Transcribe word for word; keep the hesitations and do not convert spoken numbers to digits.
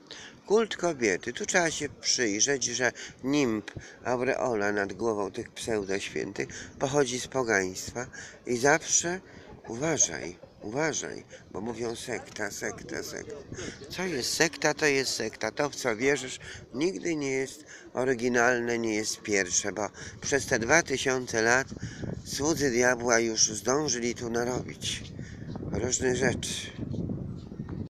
Kult kobiety. Tu trzeba się przyjrzeć, że nimb, aureola nad głową tych pseudoświętych pochodzi z pogaństwa i zawsze uważaj, uważaj, bo mówią sekta, sekta, sekta. Co jest sekta, to jest sekta. To, w co wierzysz, nigdy nie jest oryginalne, nie jest pierwsze, bo przez te dwa tysiące lat słudzy diabła już zdążyli tu narobić różnych rzeczy.